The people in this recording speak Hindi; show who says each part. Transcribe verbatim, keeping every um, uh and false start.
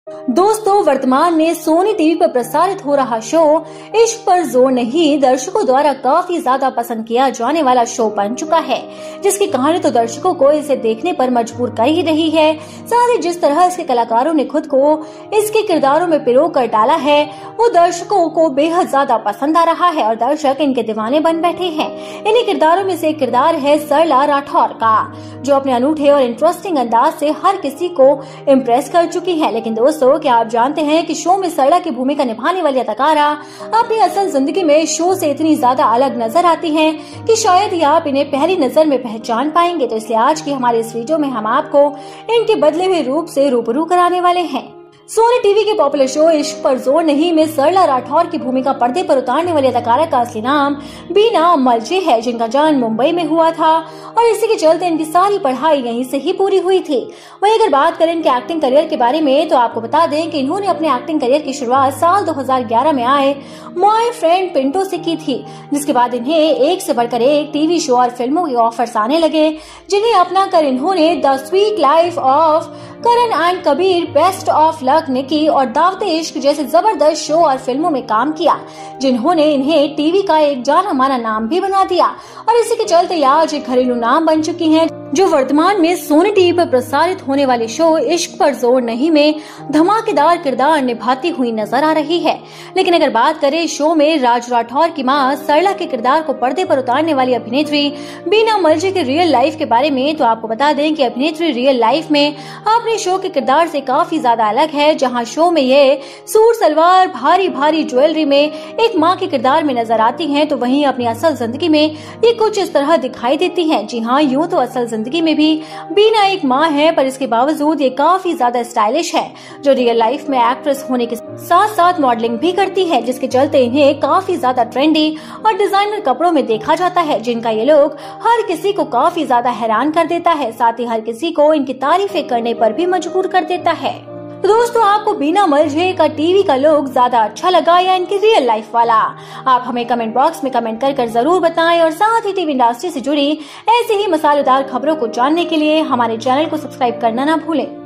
Speaker 1: दोस्तों, वर्तमान में सोनी टीवी पर प्रसारित हो रहा शो इश्क पर जोर नहीं दर्शकों द्वारा काफी ज्यादा पसंद किया जाने वाला शो बन चुका है, जिसकी कहानी तो दर्शकों को इसे देखने पर मजबूर कर ही रही है। साथ ही जिस तरह इसके कलाकारों ने खुद को इसके किरदारों में पिरो कर डाला है, वो दर्शकों को बेहद ज्यादा पसंद आ रहा है और दर्शक इनके दीवाने बन बैठे हैं। इन्हीं किरदारों में से एक किरदार है सरला राठौर का, जो अपने अनूठे और इंटरेस्टिंग अंदाज से हर किसी को इम्प्रेस कर चुकी है। लेकिन दोस्तों, क्या आप जानते हैं कि शो में सरला की भूमिका निभाने वाली अदाकारा अपनी असल जिंदगी में शो से इतनी ज्यादा अलग नजर आती हैं कि शायद ही आप इन्हें पहली नजर में पहचान पाएंगे। तो इसलिए आज की हमारे इस वीडियो में हम आपको इनके बदले हुए रूप से रूबरू कराने वाले हैं। सोनी टीवी के पॉपुलर शो इश्क पर जोर नहीं में सरला राठौर की भूमिका पर्दे पर उतारने वाली अदाकारा का असली नाम बीना मलजे है, जिनका जन्म मुंबई में हुआ था और इसी के चलते इनकी सारी पढ़ाई यहीं से ही पूरी हुई थी। वहीं अगर बात करें इनके एक्टिंग करियर के बारे में, तो आपको बता दें कि इन्होंने अपने एक्टिंग करियर की शुरुआत साल दो हज़ार ग्यारह में आए माय फ्रेंड पिंटो से की थी, जिसके बाद इन्हें एक से बढ़कर एक टीवी शो और फिल्मों के ऑफर्स आने लगे, जिन्हें अपना कर इन्होंने the sweet life of Karan and Kabir, best of luck Nikki और दावते इश्क जैसे जबरदस्त शो और फिल्मों में काम किया, जिन्होंने इन्हें टीवी का एक जाना माना नाम भी बना दिया। और इसी के चलते आज एक घरेलू नाम बन चुकी हैं, जो वर्तमान में सोनी टीवी पर प्रसारित होने वाले शो इश्क पर जोर नहीं में धमाकेदार किरदार निभाती हुई नजर आ रही है। लेकिन अगर बात करें शो में राज राठौर की मां सरला के किरदार को पर्दे पर उतारने वाली अभिनेत्री बीना मलजे के रियल लाइफ के बारे में, तो आपको बता दें कि अभिनेत्री रियल लाइफ में अपने शो के किरदार से काफी ज्यादा अलग है। जहां शो में ये सूट सलवार, भारी भारी ज्वेलरी में एक माँ के किरदार में नजर आती हैं, तो वहीं अपनी असल जिंदगी में ये कुछ इस तरह दिखाई देती हैं। जी हाँ, यूँ तो असल जिंदगी में भी बीना एक माँ है, पर इसके बावजूद ये काफी ज्यादा स्टाइलिश है, जो रियल लाइफ में एक्ट्रेस होने के साथ साथ मॉडलिंग भी करती है, जिसके चलते इन्हें काफी ज्यादा ट्रेंडी और डिजाइनर कपड़ों में देखा जाता है, जिनका ये लोग हर किसी को काफी ज्यादा हैरान कर देता है। साथ ही हर किसी को इनकी तारीफें करने पर भी मजबूर कर देता है। तो दोस्तों, आपको बीना मलजे का टीवी का लुक ज्यादा अच्छा लगा या इनकी रियल लाइफ वाला? आप हमें कमेंट बॉक्स में कमेंट कर कर जरूर बताएं और साथ ही टीवी इंडस्ट्री से जुड़ी ऐसी ही मसालेदार खबरों को जानने के लिए हमारे चैनल को सब्सक्राइब करना ना भूलें।